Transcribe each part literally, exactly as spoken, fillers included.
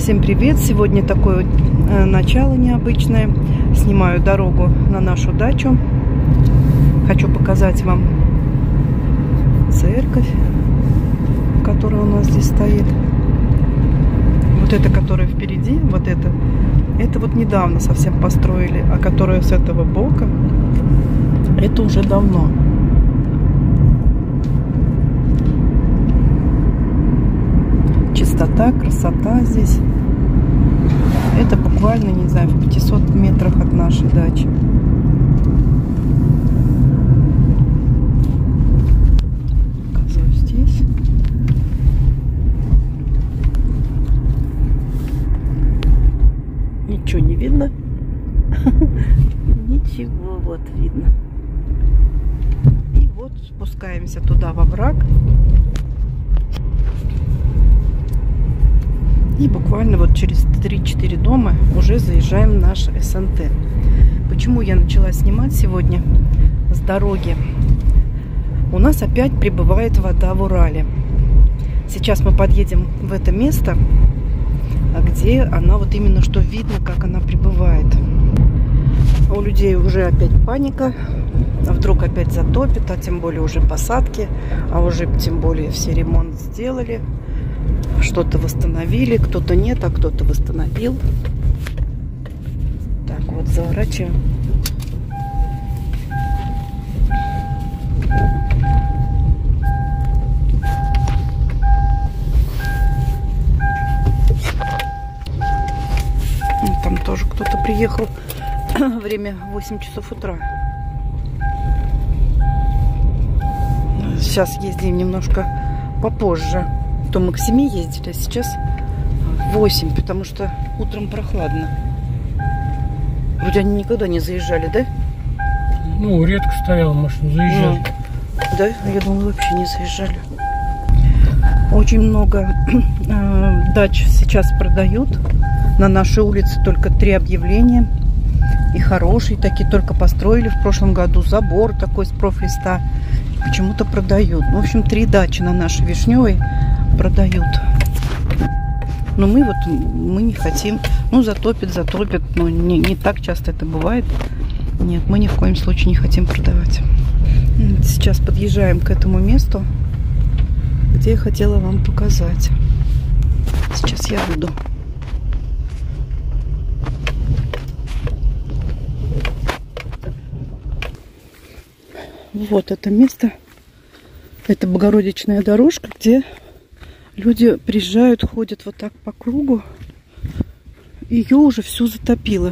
Всем привет! Сегодня такое э, начало необычное. Снимаю дорогу на нашу дачу. Хочу показать вам церковь, которая у нас здесь стоит. Вот эта, которая впереди, вот это, это вот недавно совсем построили, а которая с этого бока, это уже давно. Чистота, красота здесь. Это буквально, не знаю, в пятистах метрах от нашей дачи. Показываю здесь. Ничего не видно. Ничего, вот видно. И вот спускаемся туда во враг. И буквально вот через три-четыре дома уже заезжаем в наш эс эн тэ. Почему я начала снимать сегодня с дороги? У нас опять прибывает вода в Урале. Сейчас мы подъедем в это место, где она вот именно что видно, как она прибывает. У людей уже опять паника. Вдруг опять затопит, а тем более уже посадки, а уже тем более все ремонт сделали. Что-то восстановили, кто-то нет, а кто-то восстановил. Так, вот заворачиваем. Там тоже кто-то приехал. Время восемь часов утра. Сейчас ездим немножко попозже. То мы к семи ездили, а сейчас восемь, потому что утром прохладно. Вроде они никогда не заезжали, да? Ну, редко стояла машина, заезжали. Ну, да, я думала, вообще не заезжали. Очень много э, дач сейчас продают. На нашей улице только три объявления. И хорошие такие, только построили в прошлом году. Забор такой с профлиста. Почему-то продают. В общем, три дачи на нашей Вишневой продают. Но мы вот мы не хотим. Ну, затопит, затопит. Но не, не так часто это бывает. Нет, мы ни в коем случае не хотим продавать. Сейчас подъезжаем к этому месту, где я хотела вам показать. Сейчас я буду. Вот это место. Это Богородичная дорожка, где люди приезжают, ходят вот так по кругу. Ее уже всю затопило.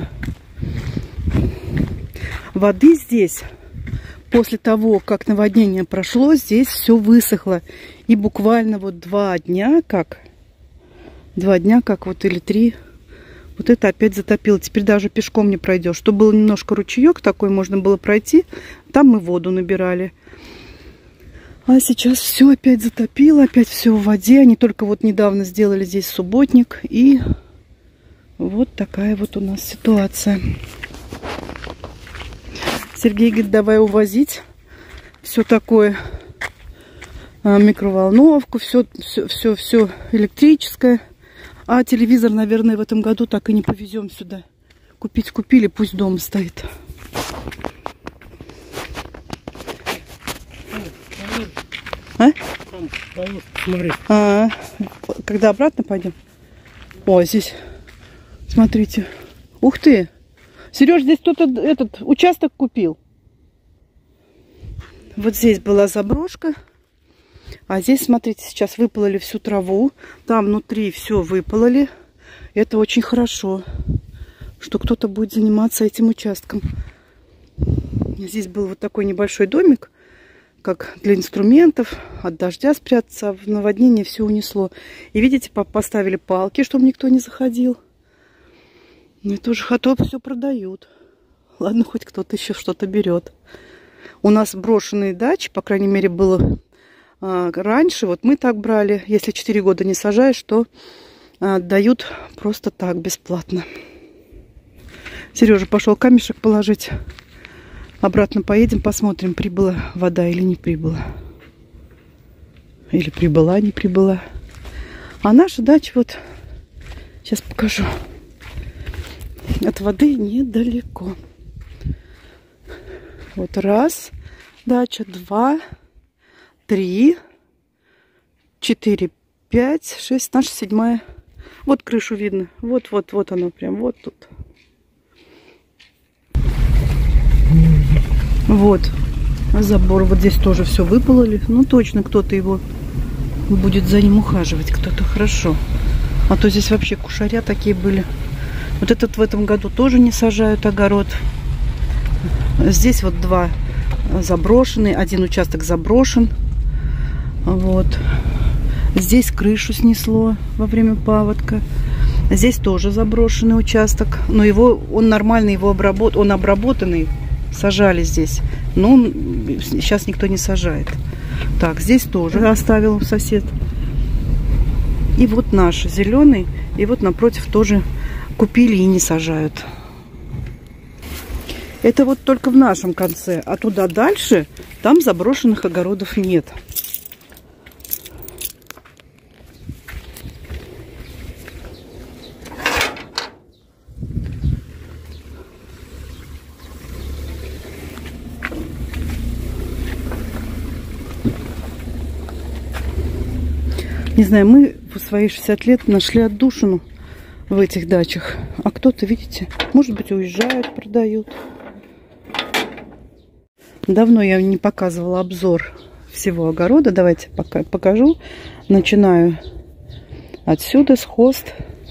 Воды здесь, после того, как наводнение прошло, здесь все высохло. И буквально вот два дня, как, два дня, как вот или три, вот это опять затопило. Теперь даже пешком не пройдешь. Что был немножко ручеек такой, можно было пройти. Там мы воду набирали. А сейчас все опять затопило, опять все в воде. Они только вот недавно сделали здесь субботник. И вот такая вот у нас ситуация. Сергей говорит, давай увозить все такое, микроволновку, все, все, все, все электрическое. А телевизор, наверное, в этом году так и не повезем сюда. Купить купили, пусть дома стоит. А? Смотри. А, когда обратно пойдем? О, здесь, смотрите. Ух ты! Сереж, здесь кто-то этот участок купил. Вот здесь была заброшка. А здесь, смотрите, сейчас выпололи всю траву. Там внутри все выпололи. Это очень хорошо, что кто-то будет заниматься этим участком. Здесь был вот такой небольшой домик, как для инструментов, от дождя спрятаться, а в наводнение все унесло. И видите, поставили палки, чтобы никто не заходил. Ну это уже хатоп все продают. Ладно, хоть кто-то еще что-то берет. У нас брошенные дачи, по крайней мере, было а, раньше. Вот мы так брали. Если четыре года не сажаешь, то а, дают просто так, бесплатно. Сережа пошел камешек положить. Обратно поедем, посмотрим, прибыла вода или не прибыла. Или прибыла, не прибыла. А наша дача вот Сейчас покажу. От воды недалеко. Вот раз дача, два, три, четыре, пять, шесть, наша седьмая. Вот крышу видно. Вот, вот, вот оно прям, вот тут. Вот забор. Вот здесь тоже все выпололи. Ну, точно кто-то его будет за ним ухаживать. Кто-то хорошо. А то здесь вообще кушаря такие были. Вот этот в этом году тоже не сажают огород. Здесь вот два заброшенные. Один участок заброшен. Вот. Здесь крышу снесло во время паводка. Здесь тоже заброшенный участок. Но его, он нормально, его обработ, он обработанный. Сажали здесь. Но сейчас никто не сажает. Так, здесь тоже оставил сосед. И вот наш зеленый. И вот напротив тоже купили и не сажают. Это вот только в нашем конце. А туда дальше, там заброшенных огородов нет. Не знаю, мы в свои шестьдесят лет нашли отдушину в этих дачах. А кто-то, видите, может быть, уезжают, продают. Давно я не показывала обзор всего огорода. Давайте пока покажу. Начинаю отсюда, с хост.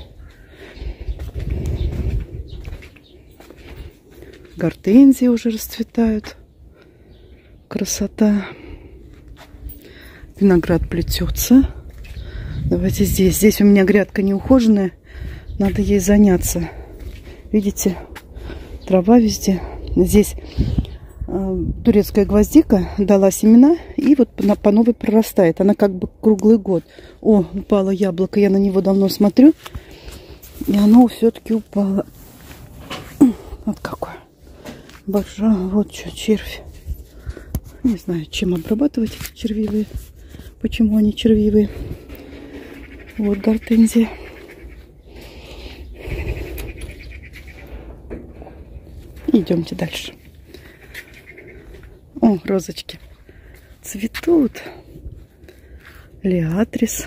Гортензии уже расцветают. Красота. Виноград плетется. Давайте здесь. Здесь у меня грядка неухоженная. Надо ей заняться. Видите, трава везде. Здесь э, турецкая гвоздика дала семена. И вот по, по новой прорастает. Она как бы круглый год. О, упало яблоко. Я на него давно смотрю. И оно все-таки упало. Вот какое. Большое. Вот что, червь. Не знаю, чем обрабатывать эти червивые. Почему они червивые. Вот гортензия. Идемте дальше. О, розочки цветут. Лиатрис.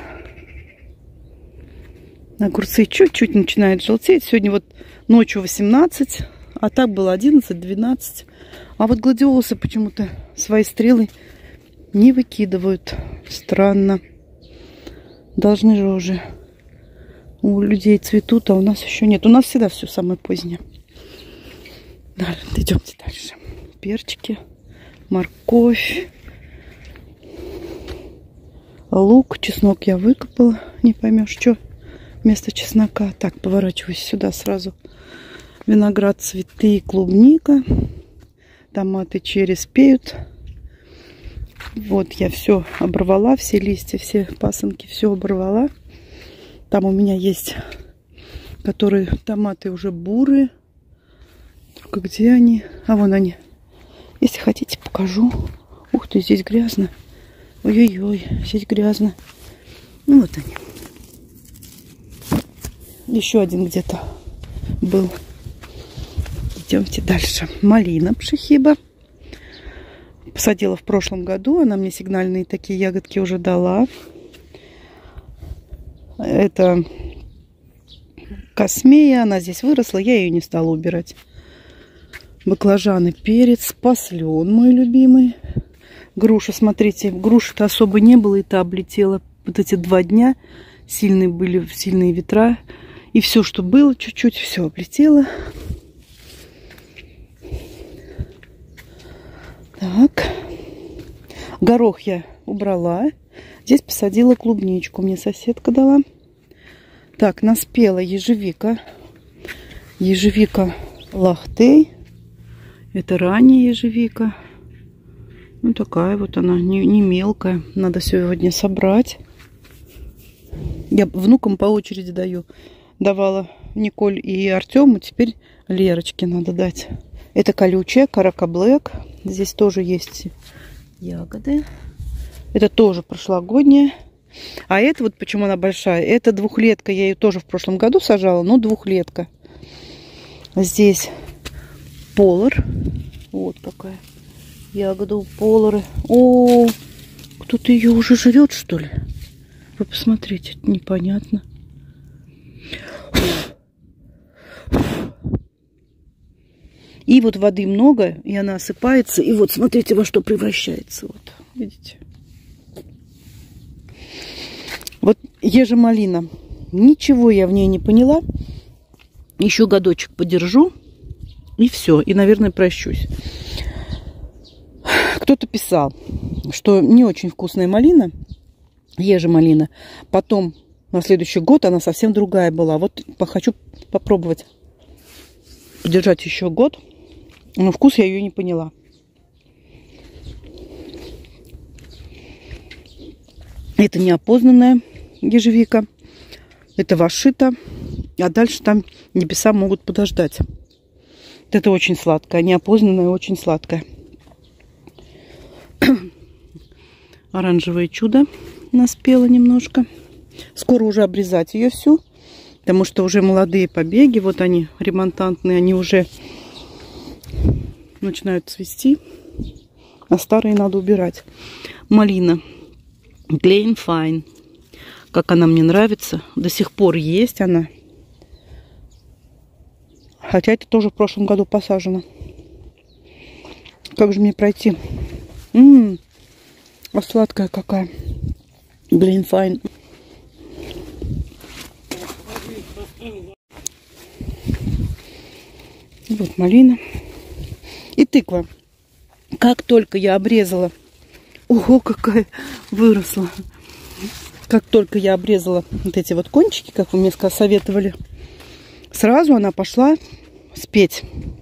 Огурцы чуть-чуть начинают желтеть. Сегодня вот ночью восемнадцать, а так было одиннадцать-двенадцать. А вот гладиолусы почему-то свои стрелы не выкидывают. Странно. Должны же уже. У людей цветут, а у нас еще нет. У нас всегда все самое позднее. Далее, идемте дальше. Перчики, морковь, лук, чеснок я выкопала. Не поймешь, что вместо чеснока. Так, поворачиваюсь сюда сразу. Виноград, цветы, клубника. Томаты, черри спеют. Вот я все оборвала, все листья, все пасынки, все оборвала. Там у меня есть, которые томаты уже бурые. Только где они? А вон они. Если хотите, покажу. Ух ты, здесь грязно. Ой-ой-ой, здесь грязно. Ну вот они. Еще один где-то был. Идемте дальше. Малина пшехиба. Посадила в прошлом году. Она мне сигнальные такие ягодки уже дала. Это космея. Она здесь выросла. Я ее не стала убирать. Баклажаны, перец, паслен мой любимый. Груша, смотрите, груши-то особо не было. И та облетела. Вот эти два дня сильные были, сильные ветра. И все, что было, чуть-чуть, все облетело. Так. Горох я убрала. Здесь посадила клубничку. Мне соседка дала. Так, наспела ежевика. Ежевика лахтей. Это ранняя ежевика. Ну, такая вот она, не, не мелкая. Надо сегодня собрать. Я внукам по очереди даю. Давала Николь и Артему. Теперь Лерочке надо дать. Это колючая, карака блэк. Здесь тоже есть ягоды. Это тоже прошлогодняя. А это вот почему она большая. Это двухлетка. Я ее тоже в прошлом году сажала, но двухлетка. Здесь полар. Вот какая ягода у полары. О, кто-то ее уже жрет, что ли? Вы посмотрите, это непонятно. И вот воды много, и она осыпается. И вот смотрите, во что превращается. Вот, видите? Вот ежемалина. Ничего я в ней не поняла. Еще годочек подержу. И все. И, наверное, прощусь. Кто-то писал, что не очень вкусная малина. Ежемалина. Потом на следующий год она совсем другая была. Вот хочу попробовать подержать еще год. Но вкус я ее не поняла. Это неопознанная ежевика. Это вашита. А дальше там небеса могут подождать. Это очень сладкая. Неопознанная, очень сладкая. Оранжевое чудо наспело немножко. Скоро уже обрезать ее всю. Потому что уже молодые побеги. Вот они, ремонтантные. Они уже начинают цвести. А старые надо убирать. Малина. Glen Fine. Как она мне нравится. До сих пор есть она. Хотя это тоже в прошлом году посажено. Как же мне пройти? М-м-м, а сладкая какая. Glen Fine. Вот малина. И тыква. Как только я обрезала. Ого, какая выросла. Как только я обрезала вот эти вот кончики, как вы мне советовали, сразу она пошла спеть.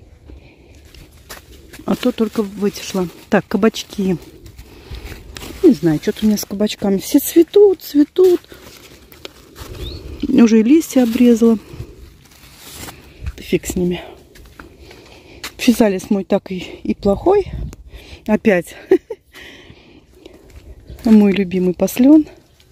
А то только вытекла. Так, кабачки. Не знаю, что-то у меня с кабачками. Все цветут, цветут. Уже и листья обрезала. Фиг с ними. Физалис мой так и, и плохой. Опять. Мой любимый послен.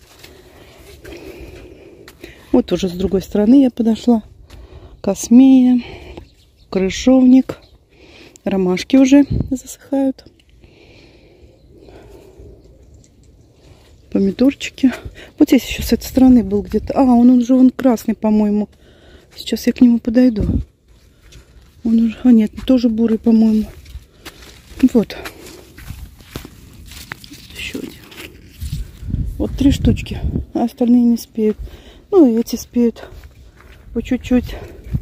Вот уже с другой стороны я подошла. Космея, крыжовник. Ромашки уже засыхают. Помидорчики. Вот здесь еще с этой стороны был где-то. А, он уже вон красный, по-моему. Сейчас я к нему подойду. Он уже... А, нет, тоже бурый, по-моему. Вот. Еще один. Вот три штучки. А остальные не спеют. Ну, и эти спеют по чуть-чуть.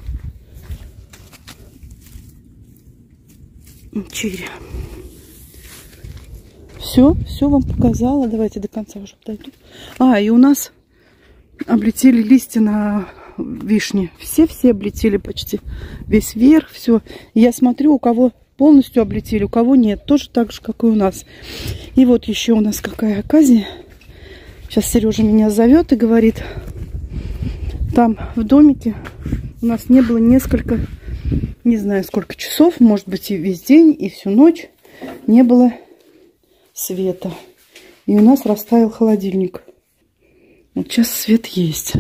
Черри. Все, все вам показала. Давайте до конца уже подойду. А, и у нас облетели листья на вишне. Все-все облетели почти. Весь верх, все. Я смотрю, у кого полностью облетели, у кого нет. Тоже так же, как и у нас. И вот еще у нас какая оказия. Сейчас Сережа меня зовет и говорит, там в домике у нас не было несколько, не знаю сколько часов, может быть и весь день, и всю ночь не было света. И у нас растаял холодильник. Вот сейчас свет есть.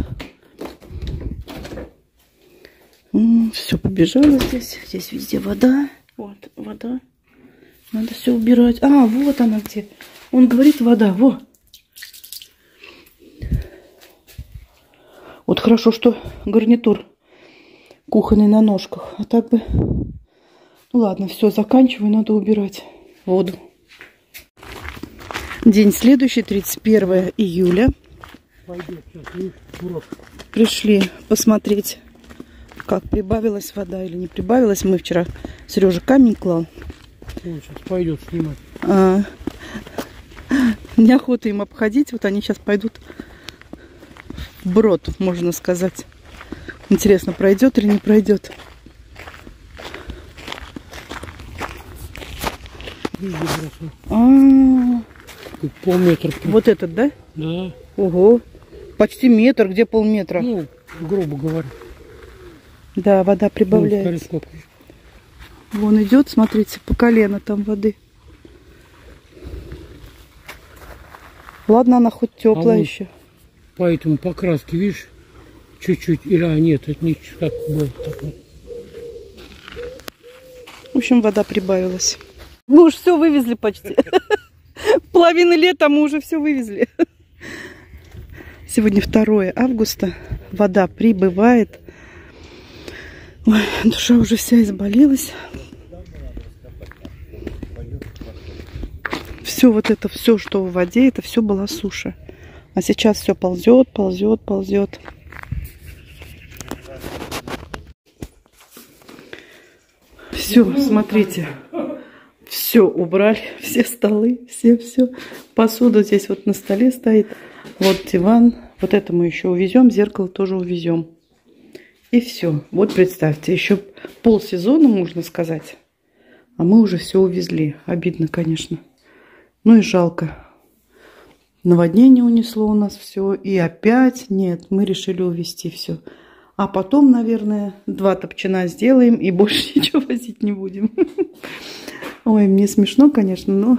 Все побежало здесь. Здесь везде вода. Вот вода. Надо все убирать. А, вот она где. Он говорит вода. Во. Вот хорошо, что гарнитур кухонный на ножках. А так бы... Ну ладно, все, заканчиваю. Надо убирать воду. День следующий, тридцать первое июля. Пришли посмотреть, как прибавилась вода или не прибавилась. Мы вчера Сережа камень клал. Он сейчас пойдет снимать. А, неохота им обходить. Вот они сейчас пойдут в брод, можно сказать. Интересно, пройдет или не пройдет. А, полметра. вот этот, да? Да. Ого. Почти метр, где полметра? Ну, грубо говоря. Да, вода прибавляется. Вон идет, смотрите, по колено там воды. Ладно, она хоть теплая а вот еще. По этому покраске, видишь, чуть-чуть. Или, а нет, это не как было. Так вот. В общем, вода прибавилась. Мы уж все вывезли почти. Половина лета мы уже все вывезли. Сегодня второе августа. Вода прибывает. Ой, душа уже вся изболелась. Все вот это, все, что в воде, это все была суша. А сейчас все ползет, ползет, ползет. Все, смотрите. Все убрали, все столы, все, все. Посуда здесь вот на столе стоит. Вот диван. Вот это мы еще увезем. Зеркало тоже увезем. И все. Вот представьте, еще полсезона, можно сказать. А мы уже все увезли. Обидно, конечно. Ну и жалко. Наводнение унесло у нас все. И опять нет, мы решили увезти все. А потом, наверное, два топчана сделаем и больше ничего возить не будем. Ой, мне смешно, конечно, но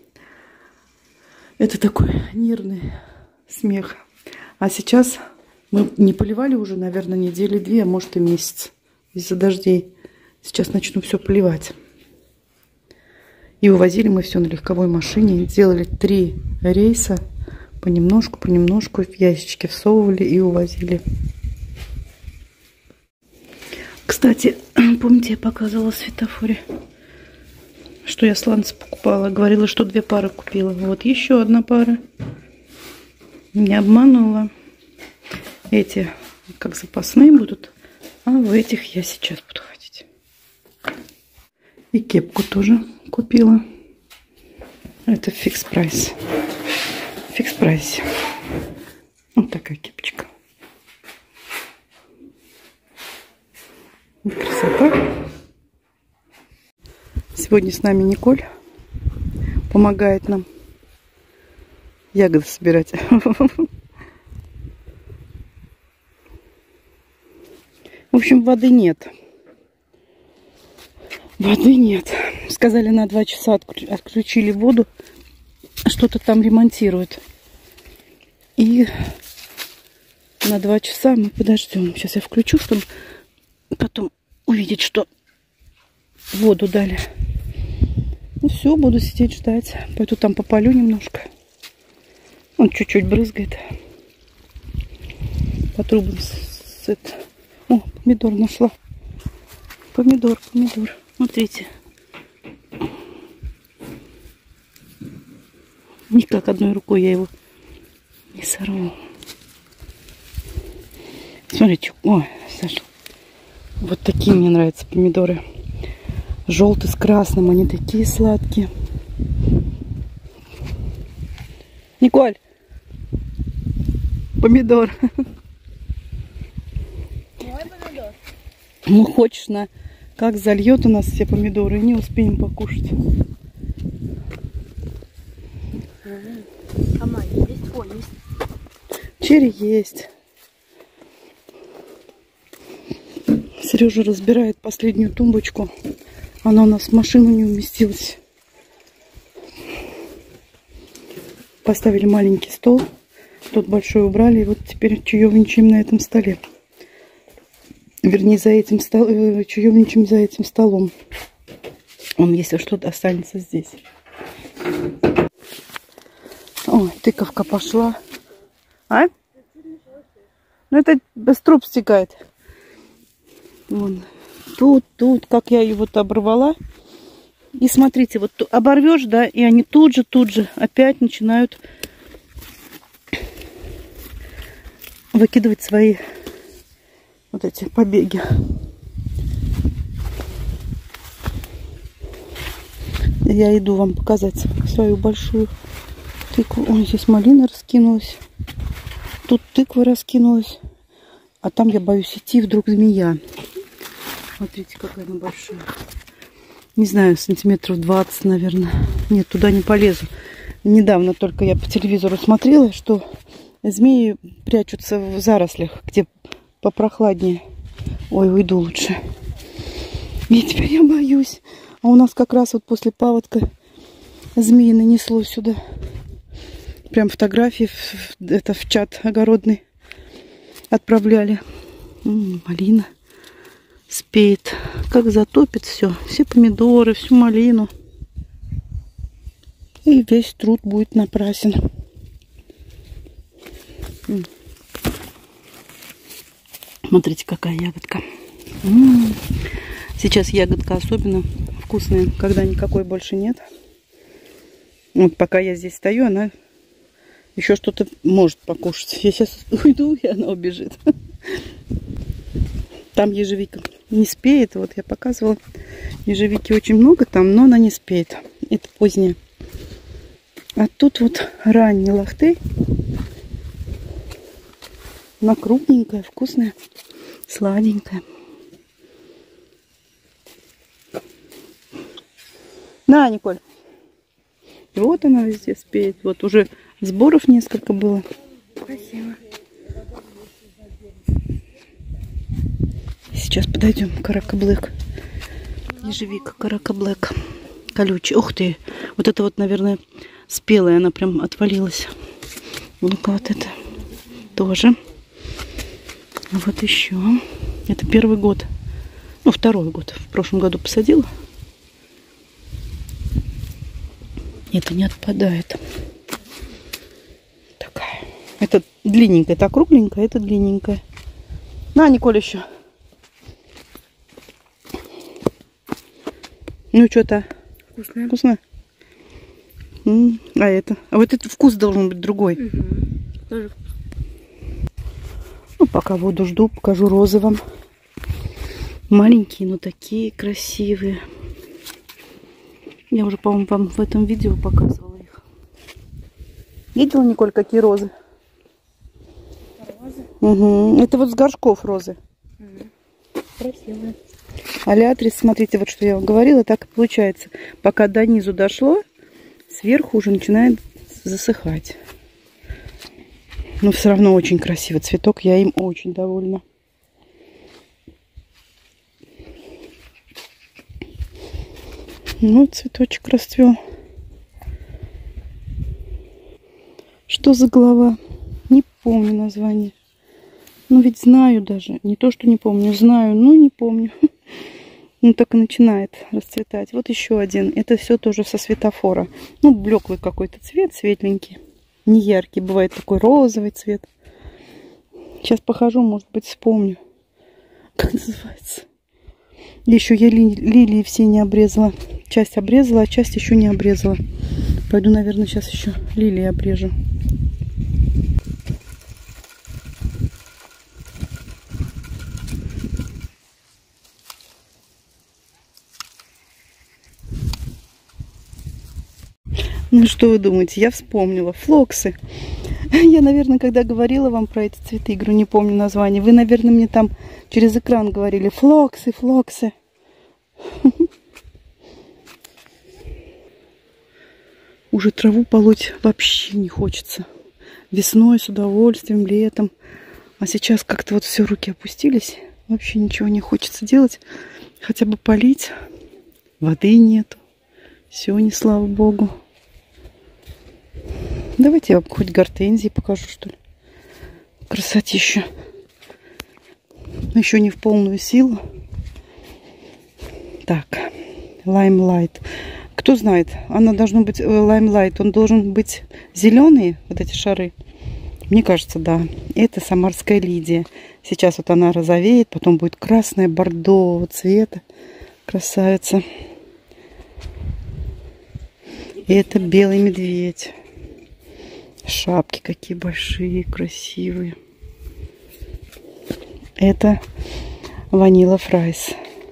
это такой нервный смех. А сейчас мы не поливали уже, наверное, недели две, а может и месяц из-за дождей. Сейчас начну все поливать. И увозили мы все на легковой машине. Сделали три рейса. Понемножку, понемножку в ящички всовывали и увозили. Кстати, помните, я показывала в светофоре, что я сланцы покупала. Говорила, что две пары купила. Вот еще одна пара. Не обманула. Эти как запасные будут. А в этих я сейчас буду ходить. И кепку тоже купила. Это фикс прайс. Фикс прайс. Вот такая кепочка. Красота. Сегодня с нами Николь помогает нам ягоды собирать. В общем, воды нет. Воды нет. Сказали, на два часа отключили воду. Что-то там ремонтируют. И на два часа мы подождем. Сейчас я включу, чтобы потом увидеть, что воду дали. Ну все, буду сидеть ждать. Пойду там попалю немножко. Он чуть-чуть брызгает. По трубам с, с это. О, помидор нашла. Помидор, помидор. Смотрите. Никак одной рукой я его не сорву. Смотрите. Ой, Саша. Вот такие мне нравятся помидоры. Желтый с красным. Они такие сладкие. Николь. Помидор. Мой помидор. Ну, хочешь, на как зальет у нас все помидоры, и не успеем покушать. А мать, есть фон, есть. Черри есть. Сережа разбирает последнюю тумбочку. Она у нас в машину не уместилась. Поставили маленький стол. Тот большой убрали. И вот теперь чаевничаем на этом столе. Вернее, за этим столом. Чаевничаем за этим столом. Он, если что-то, останется здесь. Ой, тыковка пошла. А? Ну, это без труб стекает. Вон. Тут, тут, как я ее вот оборвала. И смотрите, вот оборвешь, да, и они тут же, тут же опять начинают выкидывать свои вот эти побеги. Я иду вам показать свою большую тыкву. Ой, здесь малина раскинулась. Тут тыква раскинулась. А там я боюсь идти, вдруг змея. Смотрите, какая она большая. Не знаю, сантиметров двадцать, наверное. Нет, туда не полезу. Недавно только я по телевизору смотрела, что змеи прячутся в зарослях, где попрохладнее. Ой, уйду лучше. И теперь я боюсь. А у нас как раз вот после паводка змеи нанесло сюда. Прям фотографии в, это, в чат огородный отправляли. М-м, малина спеет. Как затопит все. Все помидоры, всю малину. И весь труд будет напрасен. М-м. Смотрите, какая ягодка. М-м. Сейчас ягодка особенно вкусная, когда никакой больше нет. Вот пока я здесь стою, она еще что-то может покушать. Я сейчас уйду, и она убежит. Там ежевика не спеет. Вот я показывала. Ежевики очень много там, но она не спеет. Это поздняя. А тут вот ранний лахты. Она крупненькая, вкусная, сладенькая. На, Николь. И вот она везде спеет. Вот уже сборов несколько было. Спасибо. Сейчас подойдем к каракаблэк. Ежевика каракаблэк. Колючий. Ух ты. Вот это вот, наверное, спелая. Она прям отвалилась. Ну-ка, вот это тоже. А вот еще. Это первый год. Ну, второй год. В прошлом году посадила. Это не отпадает. Такая. Это длинненькая. Это кругленькая, это длинненькая. На, Николь, еще. Ну, что-то. Вкусная. Вкусно? М-м, а это? А вот этот вкус должен быть другой. Угу. Тоже. Ну, пока воду жду, покажу розы вам. Маленькие, но такие красивые. Я уже, по-моему, вам в этом видео показывала их. Видела, Николь, какие розы? Розы. Угу. Это вот с горшков розы. Угу. Красивые. Алиатрис, смотрите, вот что я вам говорила, так и получается. Пока до низу дошло, сверху уже начинает засыхать. Но все равно очень красивый цветок, я им очень довольна. Ну, цветочек расцвел. Что за голова? Не помню название. Ну, ведь знаю даже. Не то, что не помню. Знаю, но не помню. Ну, так и начинает расцветать. Вот еще один. Это все тоже со светофора. Ну, блеклый какой-то цвет, светленький. Не яркий. Бывает такой розовый цвет. Сейчас похожу, может быть, вспомню. Как называется? Еще я ли, лилии все не обрезала. Часть обрезала, а часть еще не обрезала. Пойду, наверное, сейчас еще лилии обрежу. Ну, что вы думаете? Я вспомнила. Флоксы. Я, наверное, когда говорила вам про эти цветы, говорю, не помню название. Вы, наверное, мне там через экран говорили: флоксы, флоксы. Уже траву полоть вообще не хочется. Весной с удовольствием, летом. А сейчас как-то вот все, руки опустились. Вообще ничего не хочется делать. Хотя бы полить. Воды нету. Все, не слава богу. Давайте я вам хоть гортензии покажу, что ли. Красотища. Еще не в полную силу. Так, лаймлайт. Кто знает, она должна быть лаймлайт. Он должен быть зеленый, вот эти шары. Мне кажется, да. Это самарская лидия. Сейчас вот она розовеет, потом будет красная, бордового цвета. Красавица. И это белый медведь. Шапки какие большие, красивые. Это ванила фрайс.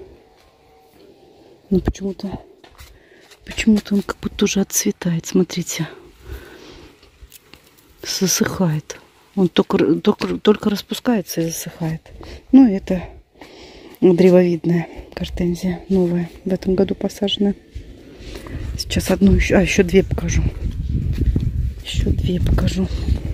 Но почему-то почему-то он как будто уже отцветает. Смотрите. Засыхает. Он только, только, только распускается и засыхает. Ну, это древовидная гортензия. Новая. В этом году посаженная. Сейчас одну еще. А, еще две покажу. Еще две покажу.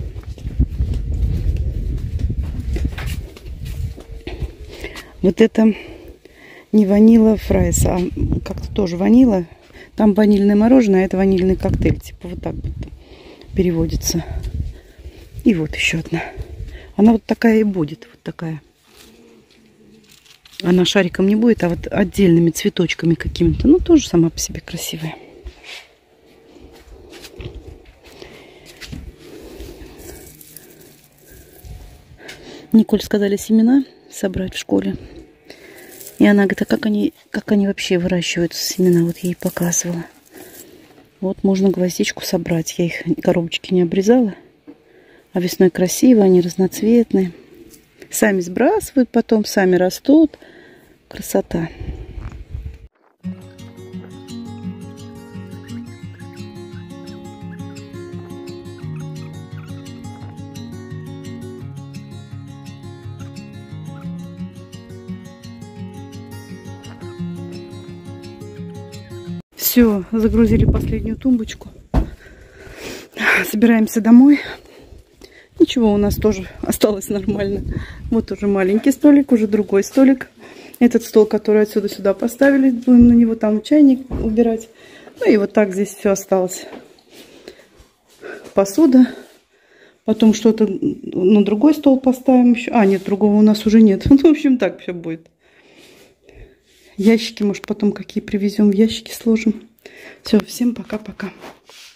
Вот это не ванила фрайс, а как-то тоже ванила. Там ванильное мороженое, а это ванильный коктейль. Типа вот так вот. переводится. И вот еще одна. Она вот такая и будет. Вот такая. Она шариком не будет, а вот отдельными цветочками какими-то. Ну, тоже сама по себе красивая. Николь сказали семена собрать в школе. И она говорит, а как они, как они вообще выращиваются, семена? Вот я ей показывала. Вот можно гвоздичку собрать. Я их коробочки не обрезала. А весной красиво, они разноцветные. Сами сбрасывают, потом сами растут. Красота. Все, загрузили последнюю тумбочку. Собираемся домой. Ничего, у нас тоже осталось нормально. Вот уже маленький столик, уже другой столик. Этот стол, который отсюда сюда поставили, будем на него там чайник убирать. Ну и вот так здесь все осталось. Посуда. Потом что-то на другой стол поставим еще. А, нет, другого у нас уже нет. Ну, в общем, так все будет. Ящики, может, потом какие привезем, в ящики сложим. Все, всем пока-пока.